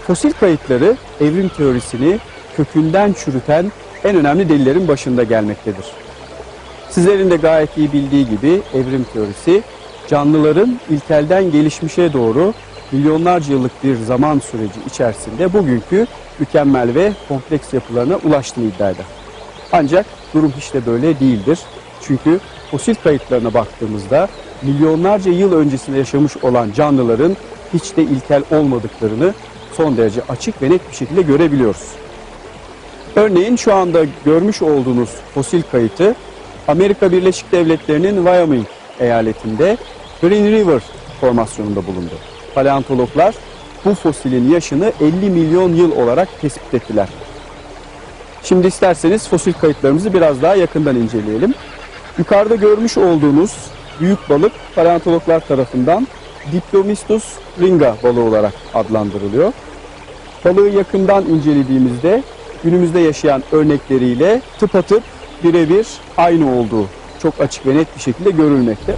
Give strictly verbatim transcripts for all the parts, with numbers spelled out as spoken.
Fosil kayıtları evrim teorisini kökünden çürüten en önemli delillerin başında gelmektedir. Sizlerin de gayet iyi bildiği gibi evrim teorisi canlıların ilkelden gelişmişe doğru milyonlarca yıllık bir zaman süreci içerisinde bugünkü mükemmel ve kompleks yapılarına ulaştığını iddia eder. Ancak durum hiç de böyle değildir. Çünkü fosil kayıtlarına baktığımızda milyonlarca yıl öncesinde yaşamış olan canlıların hiç de ilkel olmadıklarını son derece açık ve net bir şekilde görebiliyoruz. Örneğin şu anda görmüş olduğunuz fosil kayıtı Amerika Birleşik Devletleri'nin Wyoming eyaletinde Green River formasyonunda bulundu. Paleontologlar bu fosilin yaşını elli milyon yıl olarak tespit ettiler. Şimdi isterseniz fosil kayıtlarımızı biraz daha yakından inceleyelim. Yukarıda görmüş olduğunuz büyük balık paleontologlar tarafından Diplomistus ringa balığı olarak adlandırılıyor. Balığı yakından incelediğimizde günümüzde yaşayan örnekleriyle tıpatıp birebir aynı olduğu çok açık ve net bir şekilde görülmekte.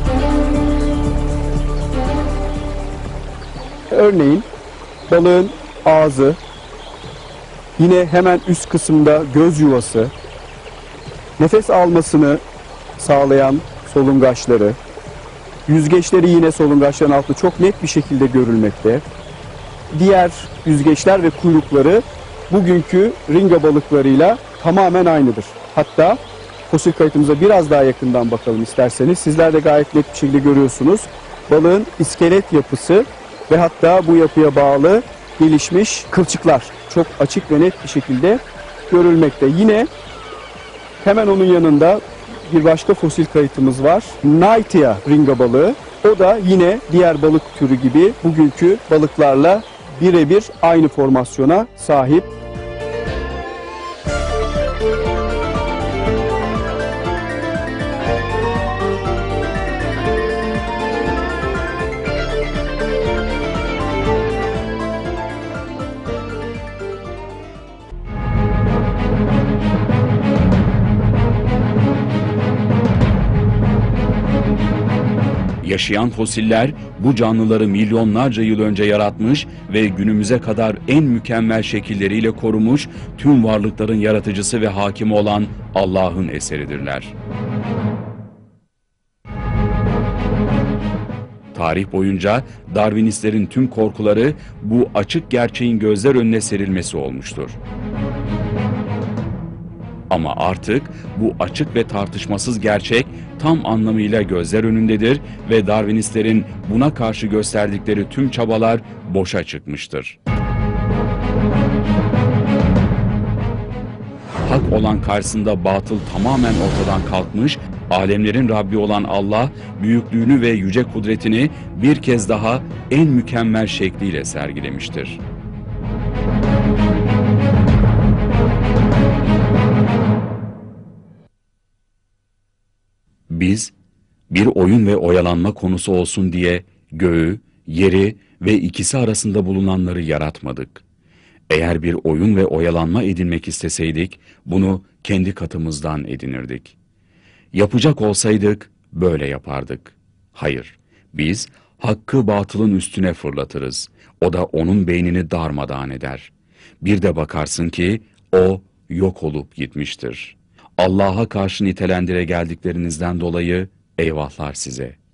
Örneğin balığın ağzı, yine hemen üst kısımda göz yuvası, nefes almasını sağlayan solungaçları, yüzgeçleri yine solungaçların altında çok net bir şekilde görülmekte. Diğer yüzgeçler ve kuyrukları bugünkü ringa balıklarıyla tamamen aynıdır. Hatta fosil kayıtımıza biraz daha yakından bakalım isterseniz. Sizler de gayet net bir şekilde görüyorsunuz. Balığın iskelet yapısı ve hatta bu yapıya bağlı gelişmiş kılçıklar çok açık ve net bir şekilde görülmekte. Yine hemen onun yanında bir başka fosil kayıtımız var. Knightia ringa balığı. O da yine diğer balık türü gibi bugünkü balıklarla birebir aynı formasyona sahip. Yaşayan fosiller bu canlıları milyonlarca yıl önce yaratmış ve günümüze kadar en mükemmel şekilleriyle korumuş tüm varlıkların yaratıcısı ve hakimi olan Allah'ın eseridirler. Tarih boyunca Darwinistlerin tüm korkuları bu açık gerçeğin gözler önüne serilmesi olmuştur. Ama artık bu açık ve tartışmasız gerçek tam anlamıyla gözler önündedir ve Darwinistlerin buna karşı gösterdikleri tüm çabalar boşa çıkmıştır. Hak olan karşısında batıl tamamen ortadan kalkmış, alemlerin Rabbi olan Allah, büyüklüğünü ve yüce kudretini bir kez daha en mükemmel şekliyle sergilemiştir. Biz, bir oyun ve oyalanma konusu olsun diye göğü, yeri ve ikisi arasında bulunanları yaratmadık. Eğer bir oyun ve oyalanma edinmek isteseydik, bunu kendi katımızdan edinirdik. Yapacak olsaydık, böyle yapardık. Hayır, biz hakkı batılın üstüne fırlatırız. O da onun beynini darmadağın eder. Bir de bakarsın ki, o yok olup gitmiştir. Allah'a karşı nitelendire geldiklerinizden dolayı eyvahlar size.